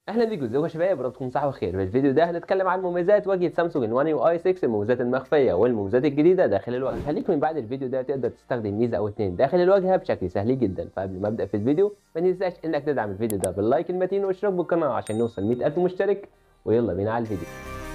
اهلا بيكم، ازيكم يا شباب؟ ربكم صحة وخير. في الفيديو ده هنتكلم عن مميزات واجهة سامسونج ان 1 يو اي 6، المميزات المخفية والمميزات الجديدة داخل الواجهة. خليك من بعد الفيديو ده تقدر تستخدم ميزة او اتنين داخل الواجهة بشكل سهل جدا. فقبل ما ابدا في الفيديو ما تنساش انك تدعم الفيديو ده باللايك المتين والاشتراك بالقناة عشان نوصل 100,000 مشترك. ويلا بينا على الفيديو.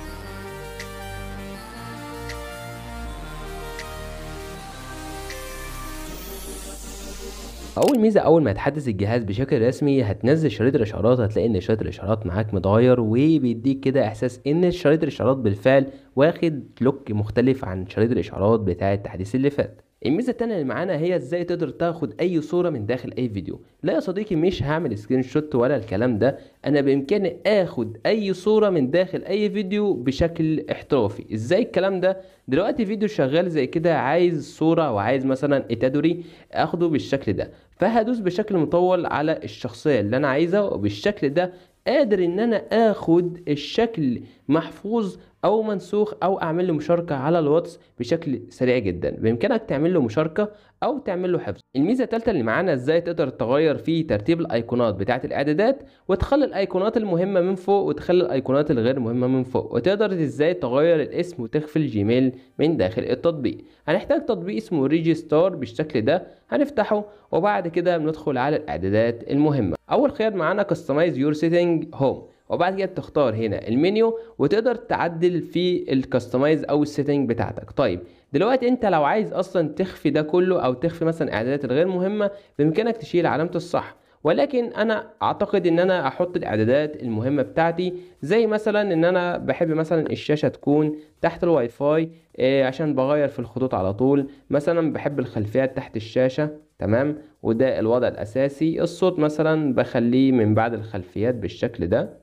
اول ميزه، اول ما تحدث الجهاز بشكل رسمي هتنزل شريط الاشعارات، هتلاقي ان شريط الاشعارات معاك متغير وبيديك كده احساس ان شريط الاشعارات بالفعل واخد لوك مختلف عن شريط الاشعارات بتاع التحديث اللي فات. الميزه التانية اللي معانا هي ازاي تقدر تاخد اي صوره من داخل اي فيديو. لا يا صديقي، مش هعمل سكرين شوت ولا الكلام ده، انا بامكاني اخد اي صوره من داخل اي فيديو بشكل احترافي. ازاي الكلام ده؟ دلوقتي فيديو شغال زي كده، عايز صوره وعايز مثلا اتادوري اخده بالشكل ده، فهدوس بشكل مطول على الشخصية اللي انا عايزها، وبالشكل ده قادر ان انا اخد الشكل محفوظ او منسوخ او اعمل له مشاركة على الواتس بشكل سريع جدا. بامكانك تعمل له مشاركة او تعمل له حفظ. الميزة الثالثة اللي معانا ازاي تقدر تغير في ترتيب الايقونات بتاعة الاعدادات، وتخلي الايقونات المهمة من فوق وتخلي الايقونات الغير مهمة من فوق، وتقدر ازاي تغير الاسم وتخفي الجيميل من داخل التطبيق. هنحتاج تطبيق اسمه ريجيستار بالشكل ده، هنفتحه وبعد كده بندخل على الاعدادات المهمه. اول خيار معانا كاستمايز يور سيتنج هوم، وبعد كده بتختار هنا المنيو وتقدر تعدل في الكاستمايز او السيتنج بتاعتك. طيب دلوقتي انت لو عايز اصلا تخفي ده كله او تخفي مثلا الاعدادات الغير مهمه، بامكانك تشيل علامه الصح، ولكن انا اعتقد ان انا احط الاعدادات المهمه بتاعتي، زي مثلا ان انا بحب مثلا الشاشه تكون تحت الواي فاي، عشان بغير في الخطوط على طول. مثلا بحب الخلفيات تحت الشاشه، تمام، وده الوضع الاساسي. الصوت مثلا بخليه من بعد الخلفيات بالشكل ده،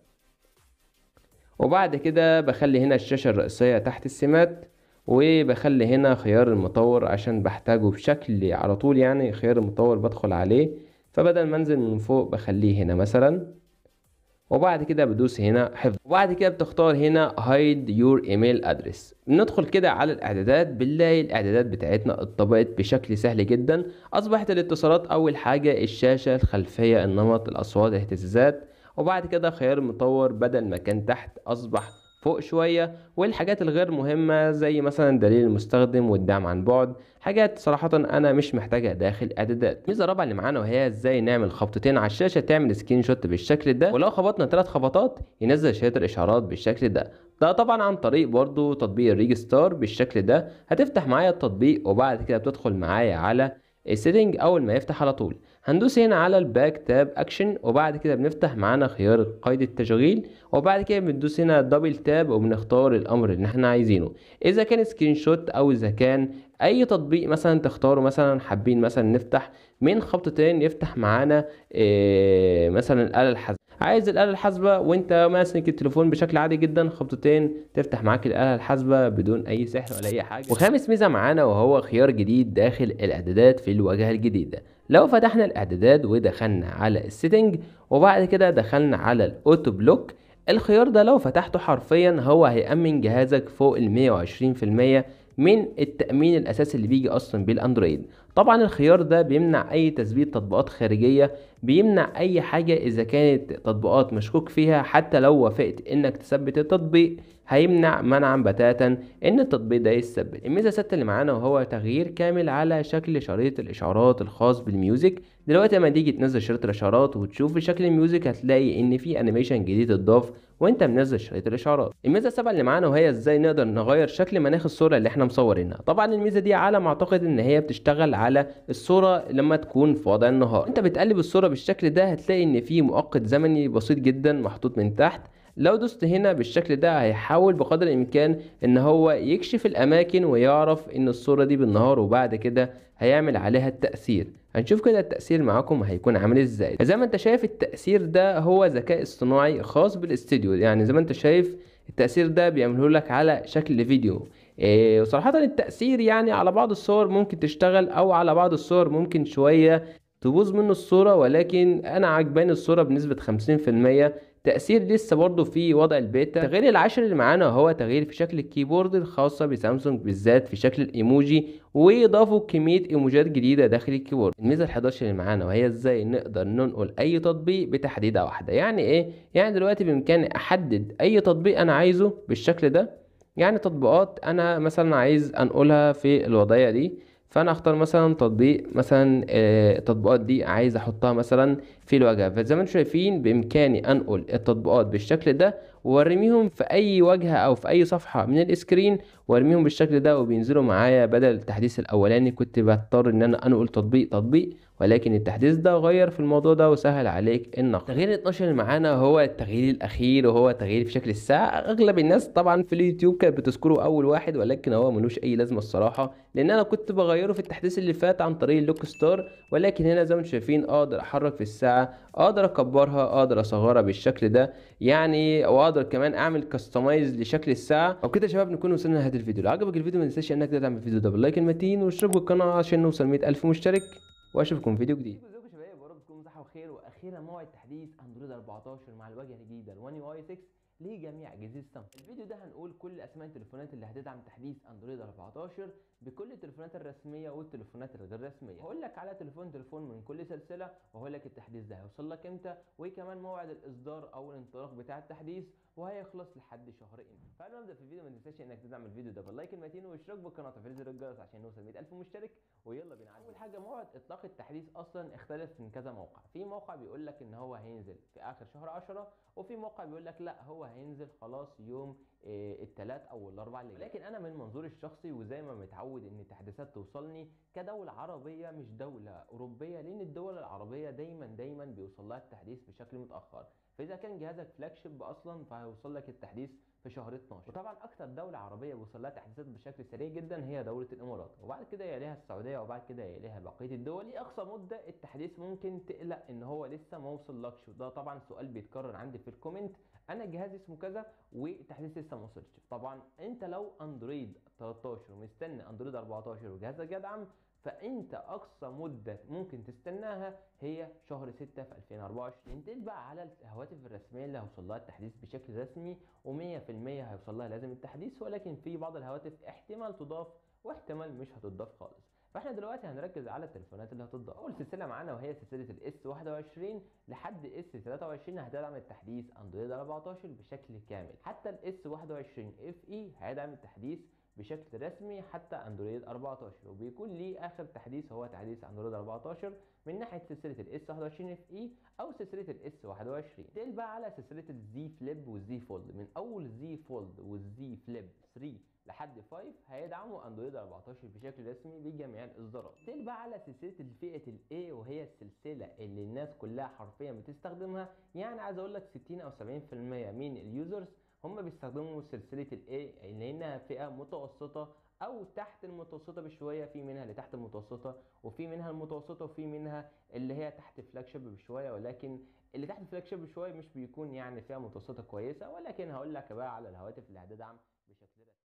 وبعد كده بخلي هنا الشاشة الرئيسية تحت السمات، وبخلي هنا خيار المطور عشان بحتاجه بشكل على طول، يعني خيار المطور بدخل عليه، فبدل ما انزل من فوق بخليه هنا مثلا، وبعد كده بدوس هنا حفظ، وبعد كده بتختار هنا hide your email address. ندخل كده على الاعدادات، بنلاقي الاعدادات بتاعتنا اتطبقت بشكل سهل جدا. اصبحت الاتصالات اول حاجة، الشاشة، الخلفية، النمط، الاصوات، الاهتزازات، وبعد كده خيار المطور بدل ما كان تحت اصبح فوق شوية، والحاجات الغير مهمة زي مثلا دليل المستخدم والدعم عن بعد، حاجات صراحة انا مش محتاجها داخل اعدادات. الميزة الرابعة اللي معانا وهي ازاي نعمل خبطتين على الشاشة تعمل سكرين شوت بالشكل ده، ولو خبطنا 3 خبطات ينزل شريط الاشعارات بالشكل ده. ده طبعا عن طريق برضو تطبيق الريج ستار بالشكل ده. هتفتح معايا التطبيق وبعد كده بتدخل معايا على السيتنج. اول ما يفتح على طول هندوس هنا على الباك تاب اكشن، وبعد كده بنفتح معانا خيار قيد التشغيل، وبعد كده بندوس هنا دبل تاب وبنختار الامر اللي احنا عايزينه، اذا كان سكرين شوت او اذا كان اي تطبيق مثلا تختاره. مثلا حابين مثلا نفتح من خبطتين يفتح معانا مثلا الآلة الحاسبة، عايز الآلة الحاسبة وانت ماسك التليفون بشكل عادي جدا، خبطتين تفتح معاك الآلة الحاسبة بدون اي سحر ولا اي حاجة. وخامس ميزة معانا وهو خيار جديد داخل الاعدادات في الواجهة الجديدة. لو فتحنا الاعدادات ودخلنا على السيتنج وبعد كده دخلنا على الاوتو بلوك، الخيار ده لو فتحته حرفيا هو هيأمن جهازك فوق ال 120% من التأمين الأساسي اللي بيجي أصلا بالأندرويد. طبعا الخيار ده بيمنع أي تثبيت تطبيقات خارجية، بيمنع أي حاجة إذا كانت تطبيقات مشكوك فيها. حتى لو وافقت إنك تثبت التطبيق هيمنع منعا بتاتا إن التطبيق ده يتثبت. الميزة السادسة اللي معانا وهو تغيير كامل على شكل شريط الإشعارات الخاص بالميوزك. دلوقتي لما تيجي تنزل شريط الإشعارات وتشوف شكل الميوزك هتلاقي إن في أنيميشن جديد اتضاف وانت منزل شريط الاشعارات. الميزه السابعه اللي معانا وهي ازاي نقدر نغير شكل مناخ الصوره اللي احنا مصورينها. طبعا الميزه دي على ما اعتقد ان هي بتشتغل على الصوره لما تكون في وضع النهار. انت بتقلب الصوره بالشكل ده هتلاقي ان في مؤقت زمني بسيط جدا محطوط من تحت. لو دوست هنا بالشكل ده هيحاول بقدر الامكان ان هو يكشف الاماكن ويعرف ان الصوره دي بالنهار، وبعد كده هيعمل عليها التأثير. هنشوف كده التأثير معاكم هيكون عامل ازاي. زي ما انت شايف التأثير ده هو ذكاء اصطناعي خاص بالاستديو، يعني زي ما انت شايف التأثير ده بيعمله لك على شكل فيديو. وصراحة التأثير يعني على بعض الصور ممكن تشتغل او على بعض الصور ممكن شوية تبوظ منه الصورة، ولكن انا عجباني الصورة بنسبة 50%. تأثير لسه برضه في وضع البيتا. التغيير العاشر اللي معانا هو تغيير في شكل الكيبورد الخاصة بسامسونج بالذات في شكل الايموجي، واضافوا كمية ايموجات جديدة داخل الكيبورد. الميزة ال11 اللي معانا وهي ازاي نقدر ننقل اي تطبيق بتحديدة واحدة. يعني ايه؟ يعني دلوقتي بامكاني احدد اي تطبيق انا عايزه بالشكل ده. يعني تطبيقات انا مثلا عايز انقلها في الوضعية دي، فانا اختار مثلا تطبيق، مثلا التطبيقات دي عايز احطها مثلا في الواجهه. فزي ما انتم شايفين بامكاني انقل التطبيقات بالشكل ده وارميهم في اي واجهه او في اي صفحه من الاسكرين، وارميهم بالشكل ده وبينزلوا معايا. بدل التحديث الاولاني كنت بضطر ان انا انقل تطبيق تطبيق، ولكن التحديث ده غير في الموضوع ده وسهل عليك النقل. التغيير 12 اللي معانا هو التغيير الاخير، وهو تغيير في شكل الساعه. اغلب الناس طبعا في اليوتيوب كانت بتذكره اول واحد، ولكن هو ملوش اي لازمه الصراحه، لان انا كنت بغيره في التحديث اللي فات عن طريق اللوك ستار. ولكن هنا زي ما انتم شايفين اقدر احرك في الساعه، اقدر اكبرها، اقدر اصغرها بالشكل ده يعني، واقدر كمان اعمل كاستمايز لشكل الساعه. وبكده يا شباب نكون وصلنا لنهايه الفيديو. لو عجبك الفيديو ما تنساش انك تدعم الفيديو ده باللايك المتين واشترك بالقناه عشان نوصل 100,000 مشترك، واشوفكم في فيديو جديد. ازيكم يا شباب، يا رب تكونوا بصحه وخير. واخيرا موعد تحديث اندرويد 14 مع الواجهه الجديده ال1 يو اي 6 لجميع اجهزه سامسونج. الفيديو ده هنقول كل اسماء التليفونات اللي هتدعم تحديث اندرويد 14 بكل التليفونات الرسميه والتليفونات الغير رسميه. هقول لك على تليفون من كل سلسله، وهقول لك التحديث ده هيوصل لك امتى، وكمان موعد الاصدار او الانطلاق بتاع التحديث، وهيخلص لحد شهر امتى. فقبل ما ابدا في الفيديو ما تنساش انك تدعم الفيديو ده باللايك المتين واشتراك بالقناه وتفعيل زر الجرس عشان نوصل 100,000 مشترك. ويلا بينا. اول حاجه موعد اطلاق التحديث اصلا اختلف من كذا موقع. في موقع بيقول لك ان هو هينزل في اخر شهر 10، وفي موقع بيقول لك لا هو هينزل خلاص يوم الثلاث او الاربع اللي جاي. لكن انا من منظوري الشخصي وزي ما متعود ان التحديثات توصلني كدوله عربيه مش دوله اوروبيه، لان الدول العربيه دايما بيوصل لها التحديث بشكل متاخر. فاذا كان جهازك فلاج شيب اصلا فهيوصل لك التحديث في شهر 12. وطبعا اكتر دوله عربيه بيوصل لها تحديثات بشكل سريع جدا هي دوله الامارات، وبعد كده يليها السعوديه، وبعد كده يليها بقيه الدول. دي اقصى مده التحديث ممكن تقلق ان هو لسه ما وصلكش، وده طبعا سؤال بيتكرر عندي في الكومنت. انا جهازي اسمه كذا والتحديث لسه ما وصلش. طبعا انت لو اندرويد 13 ومستني اندرويد 14 وجهازك يدعم، فانت اقصى مده ممكن تستناها هي شهر 6 في 2024. ننتقل بقى على الهواتف الرسميه اللي هيوصل لها التحديث بشكل رسمي و100% هيوصل لها لازم التحديث، ولكن في بعض الهواتف احتمال تضاف واحتمال مش هتضاف خالص. فاحنا دلوقتي هنركز على التليفونات اللي هتضاف. اول سلسله معانا وهي سلسله الاس 21 لحد اس 23 هتدعم التحديث اندرويد 14 بشكل كامل. حتى الاس 21 اف اي هيدعم التحديث بشكل رسمي حتى اندرويد 14، وبيكون ليه اخر تحديث هو تحديث اندرويد 14 من ناحيه سلسله الاس 21 اف اي او سلسله الاس 21. ننتقل بقى على سلسله الزي فليب والزي فولد. من اول زي فولد والزي فليب 3 لحد 5 هيدعموا اندرويد 14 بشكل رسمي بجميع الاصدارات. ننتقل بقى على سلسله الفئه الاي، وهي السلسله اللي الناس كلها حرفيا بتستخدمها. يعني عايز اقول لك 60 او 70% من اليوزرز هم بيستخدموا سلسله الاي لانها فئه متوسطه او تحت المتوسطه بشويه، في منها اللي تحت المتوسطه وفي منها المتوسطه وفي منها اللي هي تحت فلاج شيب بشويه، ولكن اللي تحت فلاج شيب بشويه مش بيكون يعني فيها متوسطه كويسه. ولكن هقول لك بقى على الهواتف اللي هتدعم